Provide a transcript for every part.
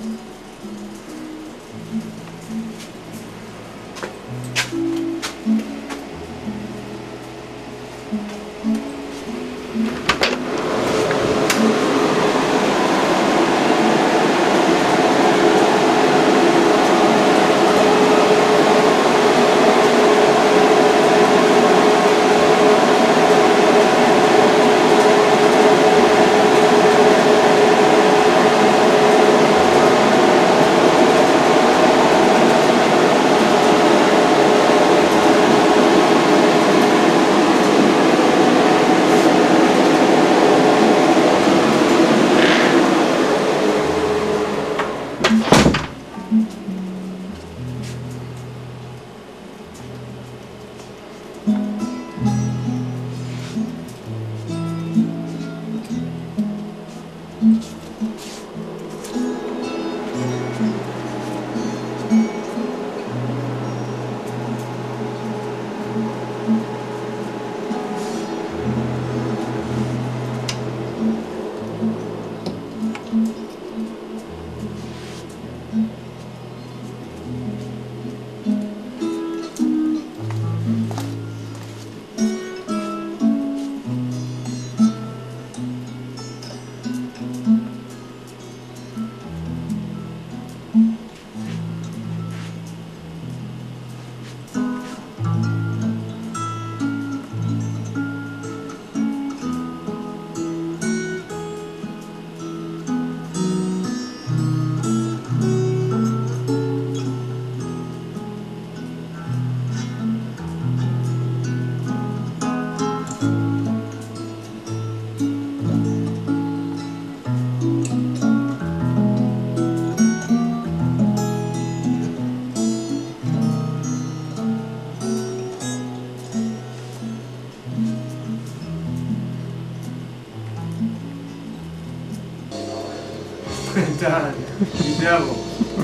Don, you devil.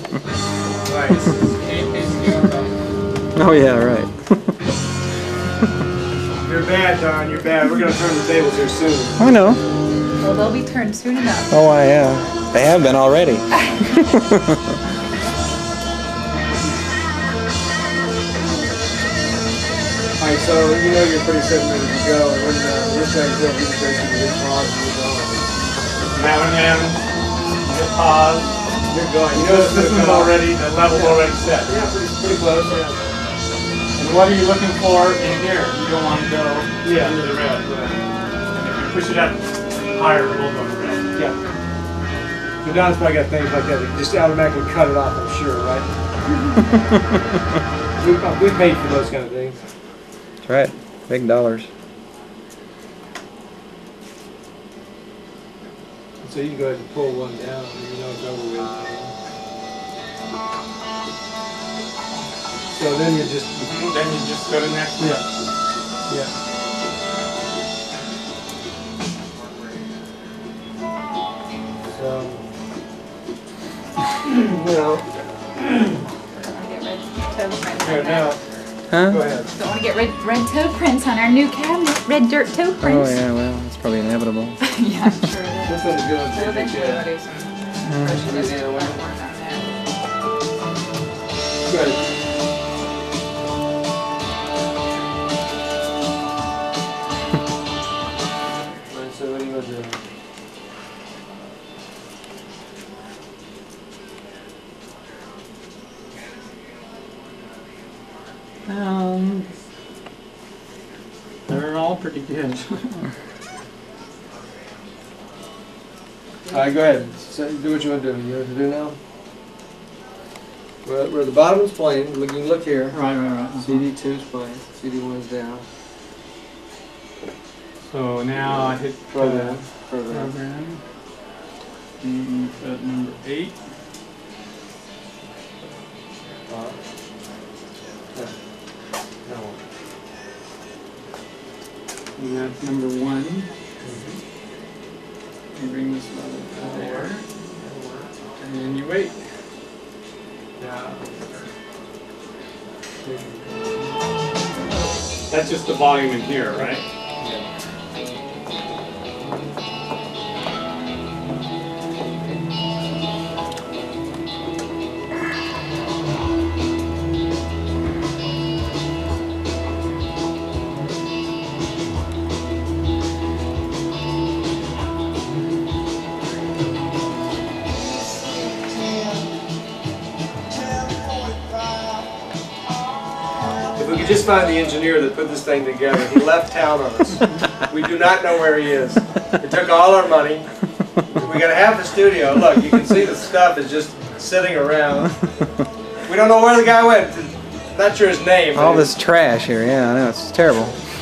Right. Oh yeah, right. You're bad, Don, you're bad. We're going to turn the tables here soon. I know. Well, they'll be turned soon enough. Oh, yeah. They have been already. Alright, so you know you're pretty set ready to go. And when this thing's real, you can get pause and you're going. Now and then, get pause. You're going. You know the system's already, the level's already set. Yeah, pretty close, yeah. And what are you looking for in here? You don't want to go into the red. And if you push it up higher, it will go to red. Yeah. So Don's probably got things like that that just automatically cut it off, I'm sure, right? we paid for those kind of things. That's right. Big dollars. So you can go ahead and pull one down, you know it's over with. So then you just go to next one. Yeah. So you know. Here now. Huh? Go ahead. Don't want to get red toe prints on our new cabinet. Red dirt toe Oh prints. yeah, well, it's probably inevitable. Yeah, I'm sure it is. This one's good. So eventually we'll do some Louisiana work one. on that. Good. So what do you want to do? They're all pretty good. Alright, go ahead. So do what you want to do. You know what to do now? Where the bottom is playing, you can look here. Right. CD2 is playing. CD1 is down. So now I hit Program. program. At number 8. And that's number 1. You bring this level to there. And then you wait. That's just the volume in here, right? we could just find the engineer that put this thing together. He left town on us. We do not know where he is. He took all our money. We got half the studio. Look, you can see the stuff is just sitting around. We don't know where the guy went. Not sure his name. All this trash here, yeah, I know, it's terrible.